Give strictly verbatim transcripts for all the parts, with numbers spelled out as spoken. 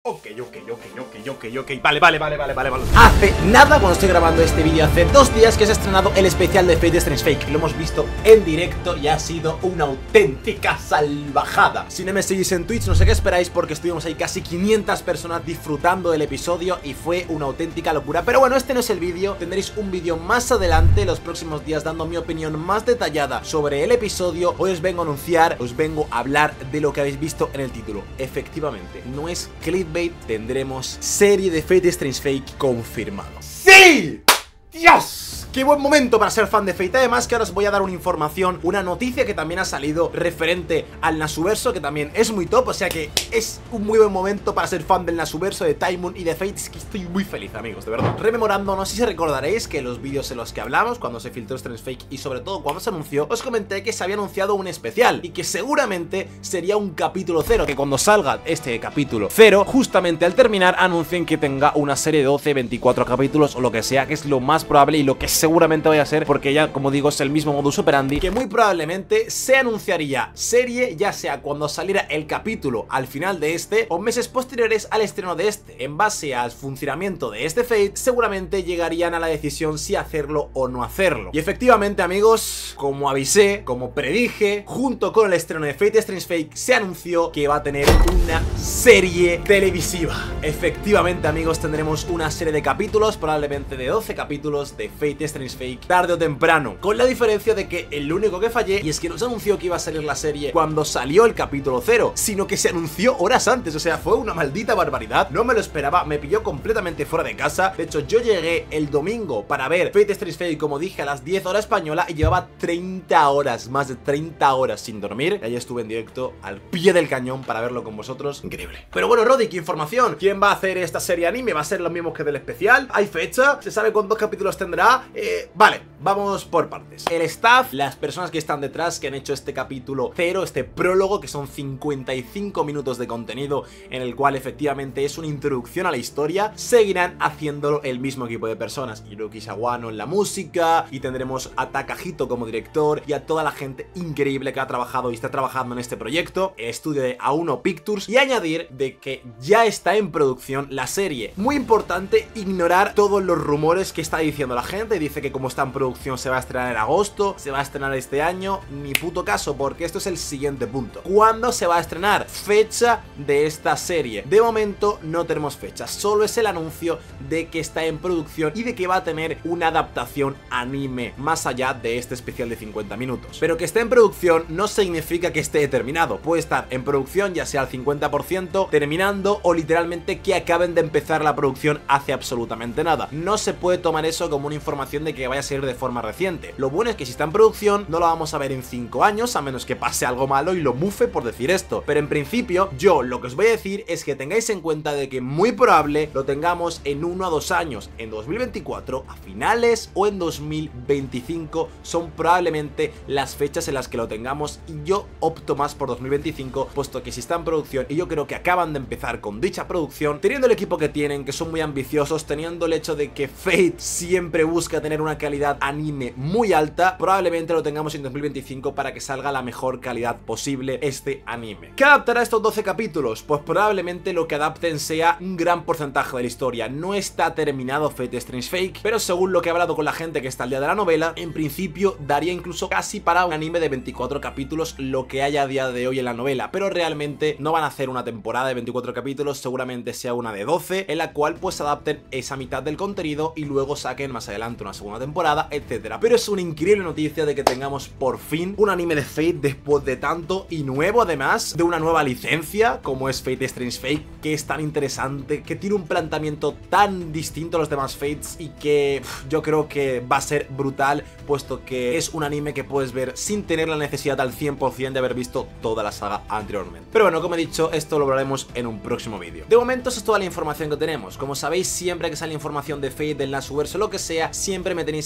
Ok, ok, ok, ok, ok, ok, vale, vale, vale, vale, vale, vale. Hace nada, cuando estoy grabando este vídeo, hace dos días que se ha estrenado el especial de Fate Strange Fake. Lo hemos visto en directo y ha sido una auténtica salvajada. Si no me seguís en Twitch, no sé qué esperáis, porque estuvimos ahí casi quinientas personas disfrutando del episodio y fue una auténtica locura. Pero bueno, este no es el vídeo, tendréis un vídeo más adelante, los próximos días, dando mi opinión más detallada sobre el episodio. Hoy os vengo a anunciar, os vengo a hablar de lo que habéis visto en el título. Efectivamente, no es clickbait, tendremos serie de Fate Strange Fake confirmado. ¡Sí! ¡Dios! ¡Qué buen momento para ser fan de Fate! Además que ahora os voy a dar una información, una noticia que también ha salido referente al Nasuverso, que también es muy top, o sea que es un muy buen momento para ser fan del Nasuverso, de Time Moon y de Fate. Es que estoy muy feliz, amigos, de verdad. Rememorando, no sé si recordaréis que los vídeos en los que hablamos, cuando se filtró Strange Fake y sobre todo cuando se anunció, os comenté que se había anunciado un especial y que seguramente sería un capítulo cero, que cuando salga este capítulo cero, justamente al terminar anuncien que tenga una serie de doce, veinticuatro capítulos o lo que sea, que es lo más probable y lo que seguramente vaya a ser, porque ya, como digo, es el mismo modus operandi, que muy probablemente se anunciaría serie, ya sea cuando saliera el capítulo al final de este o meses posteriores al estreno de este. En base al funcionamiento de este Fate, seguramente llegarían a la decisión si hacerlo o no hacerlo. Y efectivamente, amigos, como avisé, como predije, junto con el estreno de Fate Strange Fake, se anunció que va a tener una serie televisiva. Efectivamente, amigos, tendremos una serie de capítulos, probablemente de doce capítulos de Fate Strange Fake, tarde o temprano, con la diferencia de que el único que fallé, y es que no se anunció que iba a salir la serie cuando salió el capítulo cero, sino que se anunció horas antes. O sea, fue una maldita barbaridad, no me lo esperaba, me pilló completamente fuera de casa. De hecho, yo llegué el domingo para ver Fate Strange Fake, como dije, a las diez horas española, y llevaba treinta horas, más de treinta horas sin dormir, y ahí estuve en directo al pie del cañón para verlo con vosotros. Increíble. Pero bueno, Roddy, ¿qué información? ¿Quién va a hacer esta serie anime? ¿Va a ser lo mismo que del especial? ¿Hay fecha? ¿Se sabe cuántos capítulos tendrá? Eh, vale, vamos por partes. El staff, las personas que están detrás, que han hecho este capítulo cero, este prólogo, que son cincuenta y cinco minutos de contenido, en el cual efectivamente es una introducción a la historia, seguirán haciéndolo el mismo equipo de personas. Hiroki Sawano en la música, y tendremos a Takahito como director, y a toda la gente increíble que ha trabajado y está trabajando en este proyecto, el estudio de A uno Pictures, y añadir de que ya está en producción la serie. Muy importante ignorar todos los rumores que está diciendo la gente. Dice que como está en producción se va a estrenar en agosto, se va a estrenar este año. Ni puto caso, porque esto es el siguiente punto. ¿Cuándo se va a estrenar? Fecha de esta serie. De momento no tenemos fecha, solo es el anuncio de que está en producción y de que va a tener una adaptación anime más allá de este especial de cincuenta minutos. Pero que esté en producción no significa que esté terminado. Puede estar en producción ya sea al cincuenta por ciento, terminando, o literalmente que acaben de empezar la producción hace absolutamente nada. No se puede tomar eso como una información de que vaya a salir de forma reciente. Lo bueno es que si está en producción no lo vamos a ver en cinco años, a menos que pase algo malo y lo mufe por decir esto. Pero en principio, yo lo que os voy a decir es que tengáis en cuenta de que muy probable lo tengamos en uno a dos años, en dos mil veinticuatro a finales o en dos mil veinticinco, son probablemente las fechas en las que lo tengamos, y yo opto más por dos mil veinticinco, puesto que si está en producción, y yo creo que acaban de empezar con dicha producción, teniendo el equipo que tienen, que son muy ambiciosos, teniendo el hecho de que Fate siempre busca tener una calidad anime muy alta, probablemente lo tengamos en dos mil veinticinco para que salga la mejor calidad posible este anime. ¿Qué adaptará estos doce capítulos? Pues probablemente lo que adapten sea un gran porcentaje de la historia. No está terminado Fate Strange Fake, pero según lo que he hablado con la gente que está al día de la novela, en principio daría incluso casi para un anime de veinticuatro capítulos lo que haya a día de hoy en la novela, pero realmente no van a hacer una temporada de veinticuatro capítulos, seguramente sea una de doce, en la cual pues adapten esa mitad del contenido y luego saquen más adelante una segunda temporada, etcétera. Pero es una increíble noticia de que tengamos por fin un anime de Fate después de tanto, y nuevo además, de una nueva licencia como es Fate Strange Fake, que es tan interesante, que tiene un planteamiento tan distinto a los demás Fates y que pff, yo creo que va a ser brutal, puesto que es un anime que puedes ver sin tener la necesidad al cien por cien de haber visto toda la saga anteriormente. Pero bueno, como he dicho, esto lo hablaremos en un próximo vídeo. De momento, esa es toda la información que tenemos. Como sabéis, siempre que sale información de Fate, del Nasuverso, lo que sea, siempre me tenéis aquí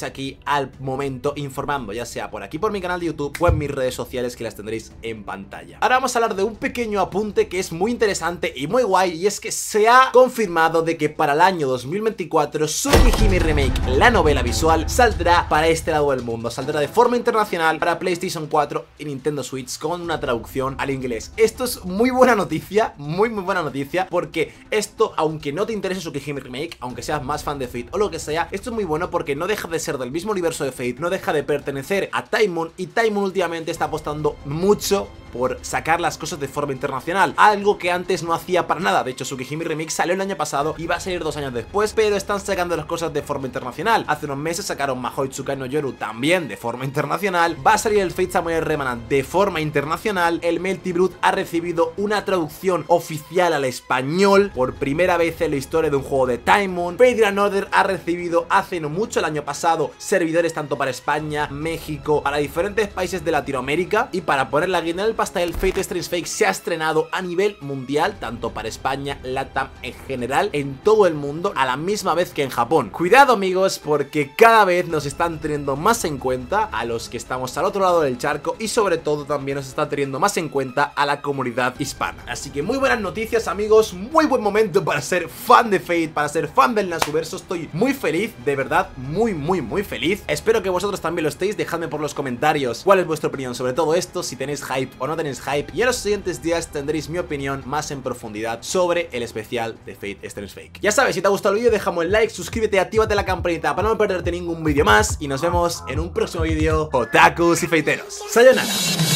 al momento informando, ya sea por aquí por mi canal de YouTube o en mis redes sociales, que las tendréis en pantalla. Ahora vamos a hablar de un pequeño apunte que es muy interesante y muy guay, y es que se ha confirmado de que para el año dos mil veinticuatro Tsukihime Remake, la novela visual, saldrá para este lado del mundo, saldrá de forma internacional para PlayStation cuatro y Nintendo Switch con una traducción al inglés. Esto es muy buena noticia, muy muy buena noticia, porque esto, aunque no te interese Tsukihime Remake, aunque seas más fan de Fate o lo que sea, esto es muy bueno porque no deja de ser del mismo universo de Fate, no deja de pertenecer a Time Moon, y Time Moon últimamente está apostando mucho por sacar las cosas de forma internacional, algo que antes no hacía para nada. De hecho, Tsukihime Remake salió el año pasado y va a salir dos años después, pero están sacando las cosas de forma internacional. Hace unos meses sacaron Mahou Tsukai no Yoru también de forma internacional, va a salir el Fate Samurai Remnant de forma internacional, el Melty Blood ha recibido una traducción oficial al español por primera vez en la historia de un juego de Time Moon, Fate Grand Order ha recibido hace no mucho, el año pasado, servidores tanto para España, México, para diferentes países de Latinoamérica, y para poner la guinda en el pastel, el Fate Strange Fake se ha estrenado a nivel mundial, tanto para España, LATAM en general, en todo el mundo, a la misma vez que en Japón. Cuidado amigos, porque cada vez nos están teniendo más en cuenta a los que estamos al otro lado del charco, y sobre todo también nos está teniendo más en cuenta a la comunidad hispana. Así que muy buenas noticias amigos, muy buen momento para ser fan de Fate, para ser fan del Nasuverso. Estoy muy feliz, de verdad, muy muy muy feliz. Espero que vosotros también lo estéis. Dejadme por los comentarios cuál es vuestra opinión sobre todo esto, si tenéis hype o no tenéis hype, y en los siguientes días tendréis mi opinión más en profundidad sobre el especial de Fate Strange Fake. Ya sabes, si te ha gustado el vídeo, déjame un like, suscríbete, actívate la campanita para no perderte ningún vídeo más, y nos vemos en un próximo vídeo, otakus y feiteros. ¡Sayonara!